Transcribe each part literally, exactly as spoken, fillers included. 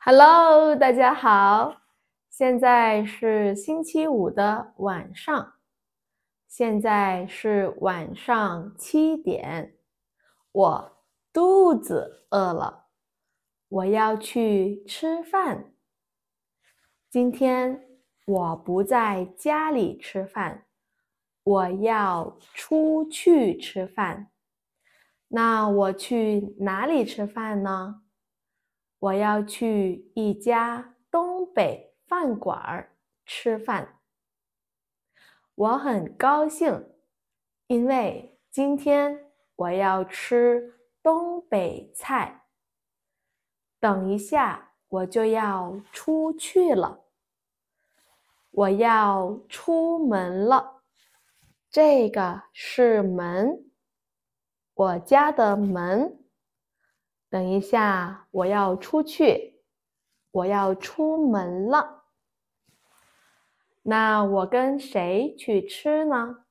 Hello，大家好，现在是星期五的晚上，现在是晚上七点，我肚子饿了，我要去吃饭。今天我不在家里吃饭，我要出去吃饭。那我去哪里吃饭呢？我要去一家东北饭馆吃饭。我很高兴，因为今天我要吃东北菜。等一下我就要出去了，我要出门了。这个是门，我家的门。等一下我要出去，我要出门了。那我跟谁去吃呢？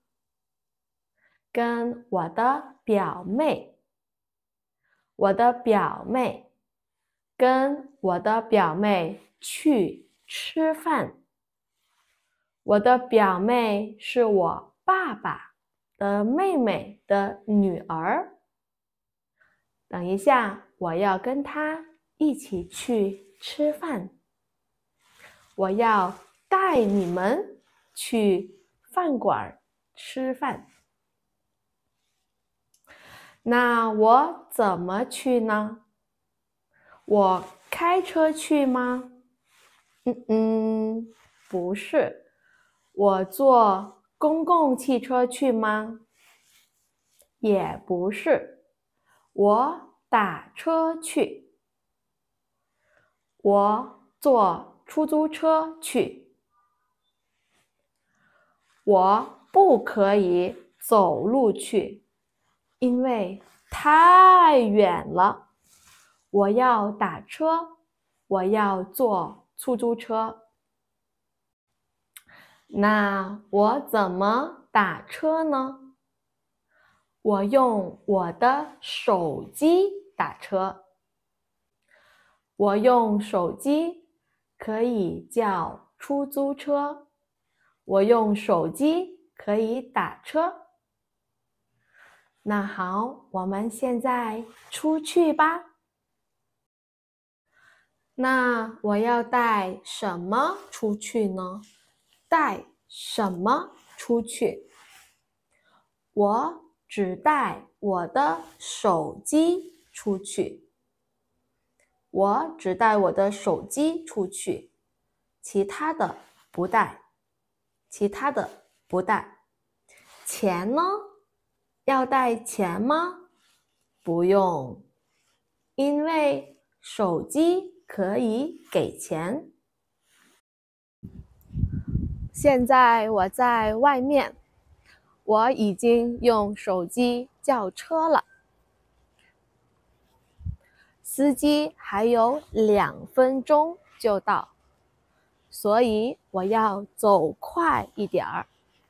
跟我的表妹。我的表妹，跟我的表妹去吃饭。我的表妹是我爸爸的妹妹的女儿。等一下，我要跟她一起去吃饭。我要带你们去饭馆吃饭。那我怎么去呢？我开车去吗？嗯嗯，不是。我坐公共汽车去吗？也不是。我打车去。我坐出租车去。我不可以走路去，因为太远了。我要打车，我要坐出租车。那我怎么打车呢？我用我的手机打车。我用手机可以叫出租车，我用手机可以打车。那好，我们现在出去吧。那我要带什么出去呢？带什么出去？我只带我的手机出去。我只带我的手机出去，其他的不带，其他的不带。钱呢？要带钱吗？不用，因为手机可以给钱。现在我在外面，我已经用手机叫车了。司机还有两分钟就到，所以我要走快一点儿。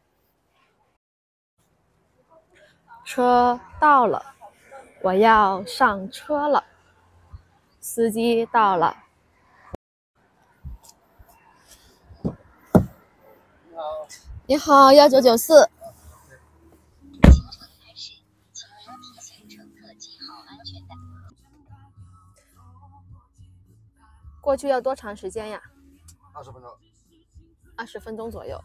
车到了，我要上车了。司机到了。你好，幺九九四。过去要多长时间呀？ 二十分钟。 二十分钟左右。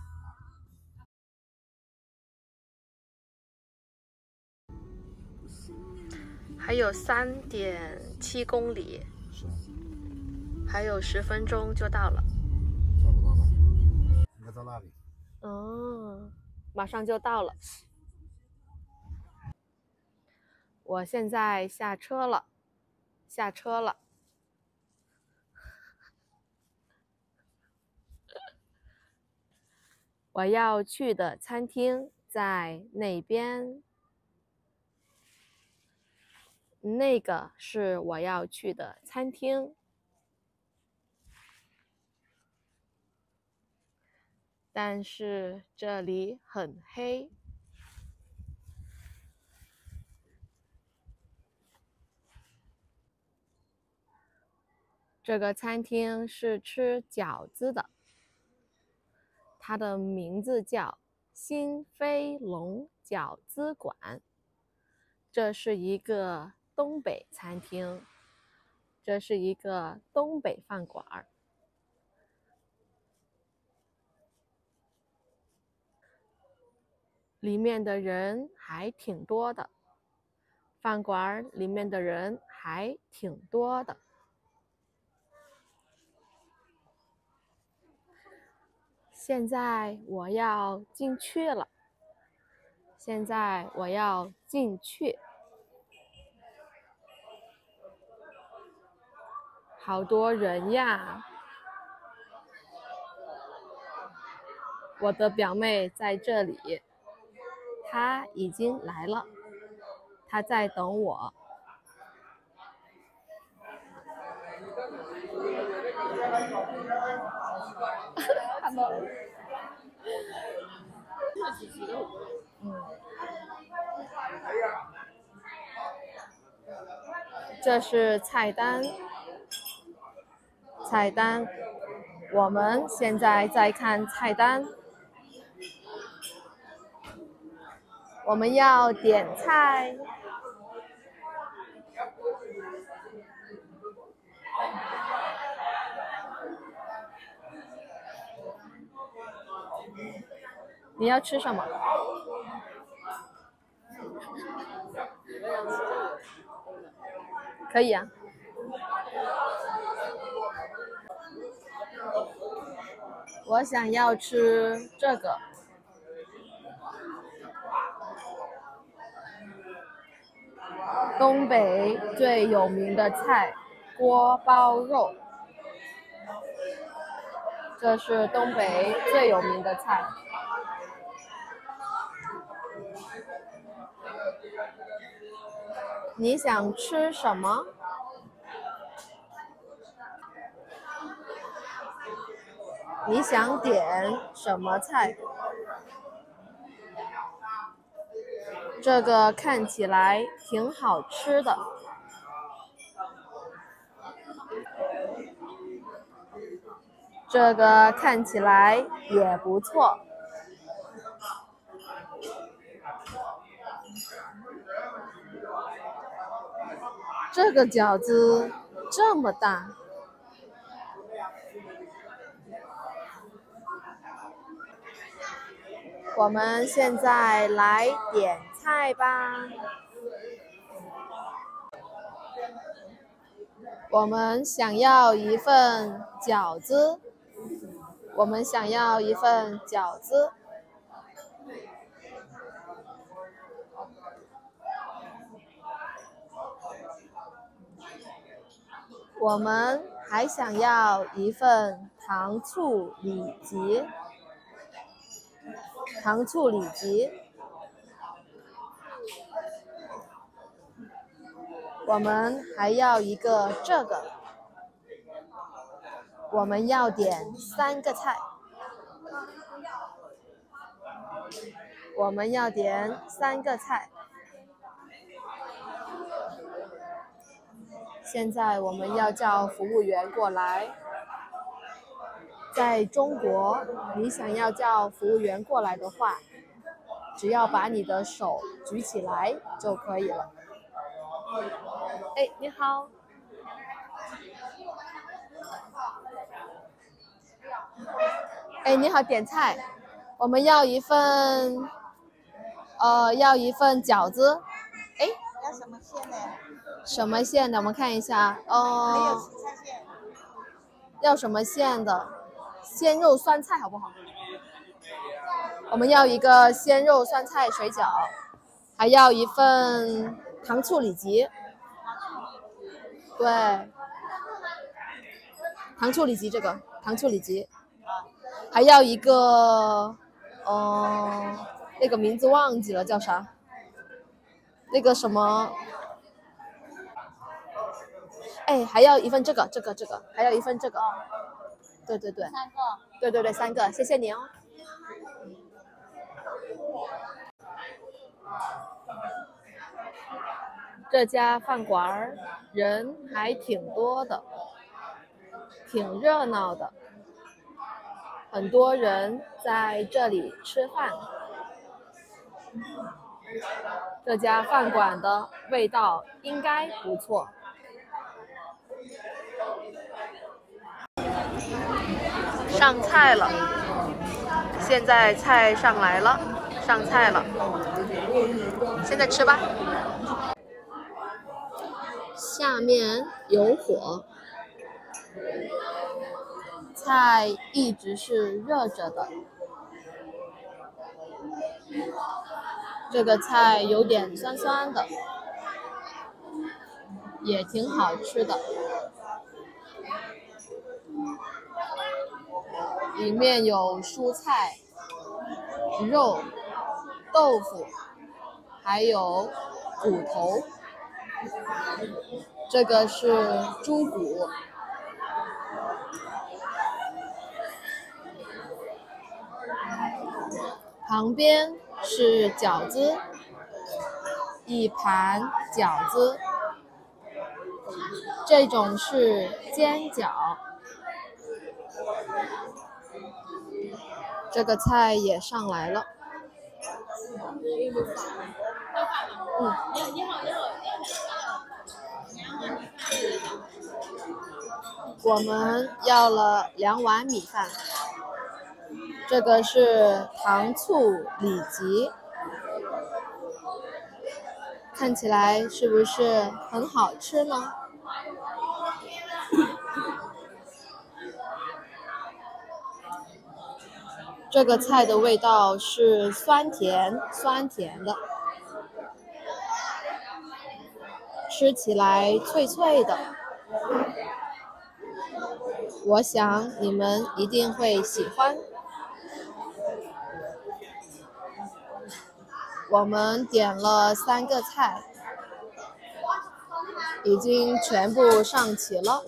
还有三点七公里， 是。 还有十分钟就到了。 差不多了，应该在那里。 哦，马上就到了。我现在下车了，下车了。我要去的餐厅在那边，那个是我要去的餐厅。但是这里很黑。 这个餐厅是吃饺子的，它的名字叫新飞龙饺子馆。这是一个东北餐厅，这是一个东北饭馆。里面的人还挺多的，饭馆里面的人还挺多的。现在我要进去了，现在我要进去。好多人呀！我的表妹在这里，她已经来了，她在等我。嗯，这是菜单，菜单。我们现在在看菜单，我们要点菜。你要吃什么？可以啊。我想要吃这个。东北最有名的菜锅包肉，这是东北最有名的菜。你想吃什么？你想点什么菜？这个看起来挺好吃的。这个看起来也不错。这个饺子这么大。我们现在来点菜吧。我们想要一份饺子。我们想要一份饺子。我们还想要一份糖醋里脊。糖醋里脊。我们还要一个这个。我们要点三个菜。我们要点三个菜。现在我们要叫服务员过来。在中国，你想要叫服务员过来的话，只要把你的手举起来就可以了。哎，你好。哎，你好，点菜。我们要一份，呃，要一份饺子。哎， 要什么馅的？ 什么馅的？我们看一下。哦、 没有芹菜馅。 要什么馅的？鲜肉酸菜好不好？我们要一个鲜肉酸菜水饺，还要一份糖醋里脊。对，糖醋里脊这个糖醋里脊，还要一个，呃，那个名字忘记了叫啥？那个什么？哎，还要一份这个这个这个，还要一份这个。对对对， 三个。 对对对，三个，谢谢你哦。这家饭馆人还挺多的。 挺热闹的，很多人在这里吃饭。这家饭馆的味道应该不错。上菜了，现在菜上来了，上菜了，现在吃吧。下面有火，菜一直是热着的。这个菜有点酸酸的，也挺好吃的。里面有蔬菜、肉、豆腐，还有骨头。这个是猪骨。旁边是饺子，一盘饺子。这种是煎饺。这个菜也上来了。嗯，我们要了两碗米饭。这个是糖醋里脊，看起来是不是很好吃呢？这个菜的味道是酸甜酸甜的，吃起来脆脆的。我想你们一定会喜欢。我们点了三个菜，已经全部上齐了。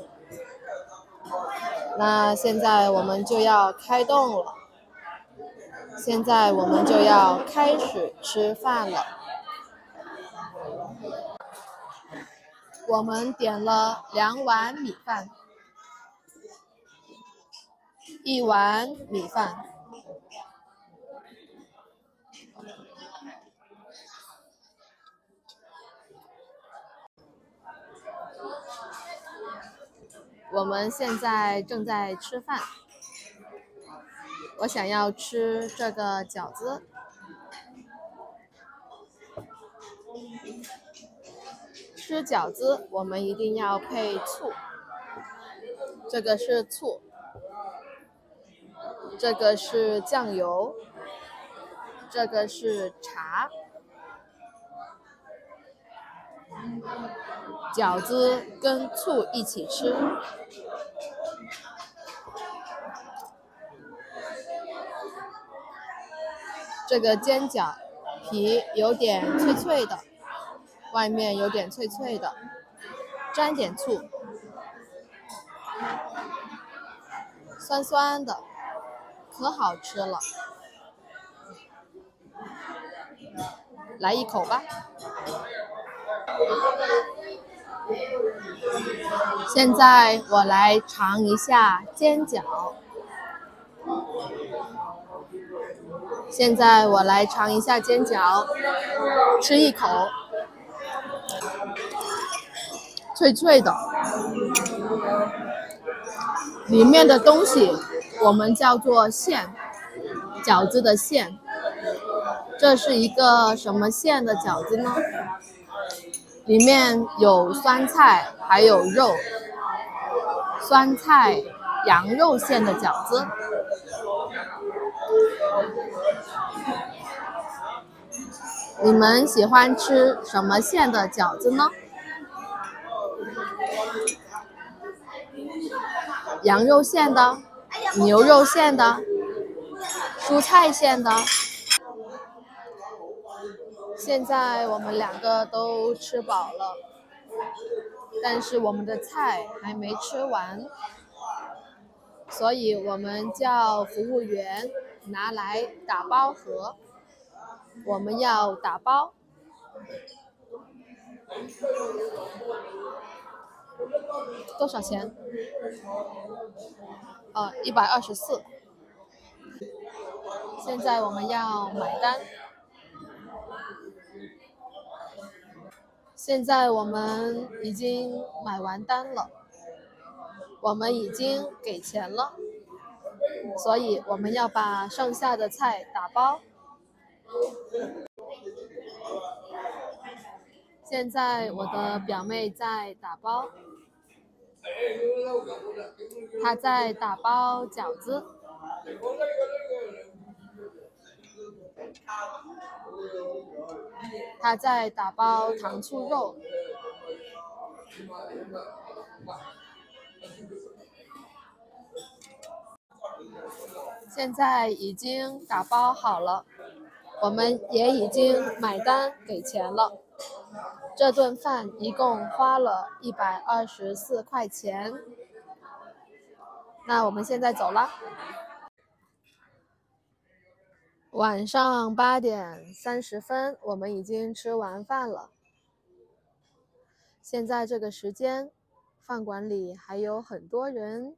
那现在我们就要开动了。现在我们就要开始吃饭了。我们点了两碗米饭，一碗米饭。我们现在正在吃饭。我想要吃这个饺子。吃饺子我们一定要配醋。这个是醋，这个是酱油，这个是茶。饺子跟醋一起吃。这个煎饺皮有点脆脆的，外面有点脆脆的，沾点醋，酸酸的，可好吃了。来一口吧。现在我来尝一下煎饺。现在我来尝一下煎饺，吃一口，脆脆的，里面的东西我们叫做馅，饺子的馅。这是一个什么馅的饺子呢？里面有酸菜，还有肉，酸菜羊肉馅的饺子。你们喜欢吃什么馅的饺子呢？羊肉馅的，牛肉馅的，蔬菜馅的。现在我们两个都吃饱了，但是我们的菜还没吃完，所以我们叫服务员拿来打包盒。我们要打包。 多少钱？呃，一百二十四。现在我们要买单。现在我们已经买完单了，我们已经给钱了，所以我们要把剩下的菜打包。现在我的表妹在打包，她在打包饺子，她在打包糖醋肉，现在已经打包好了，我们也已经买单给钱了。这顿饭一共花了一百二十四块钱。那我们现在走了。晚上八点三十分，我们已经吃完饭了。现在这个时间，饭馆里还有很多人。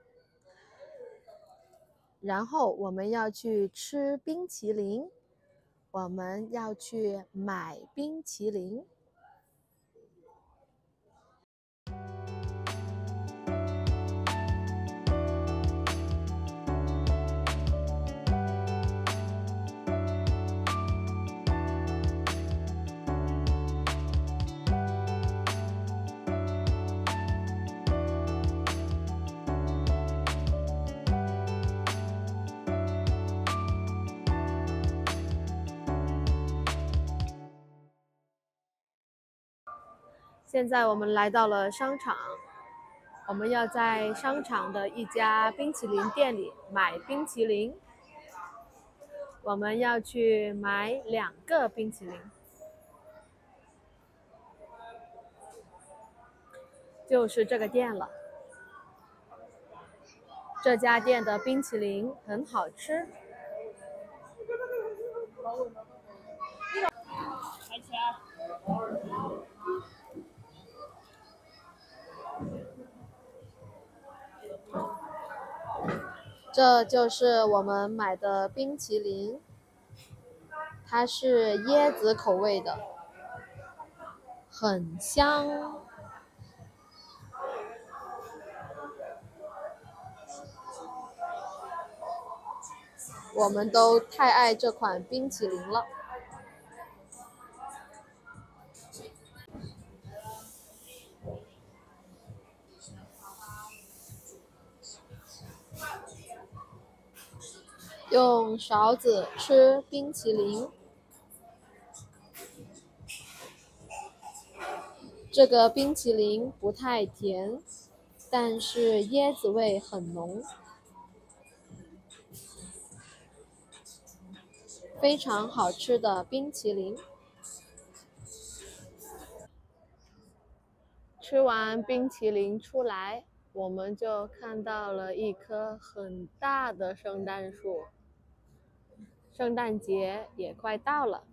然后我们要去吃冰淇淋，我们要去买冰淇淋。现在我们来到了商场，我们要在商场的一家冰淇淋店里买冰淇淋。我们要去买两个冰淇淋，就是这个店了。这家店的冰淇淋很好吃。这就是我们买的冰淇淋，它是椰子口味的，很香。我们都太爱这款冰淇淋了。用勺子吃冰淇淋，这个冰淇淋不太甜，但是椰子味很浓，非常好吃的冰淇淋。吃完冰淇淋出来，我们就看到了一棵很大的圣诞树。圣诞节也快到了，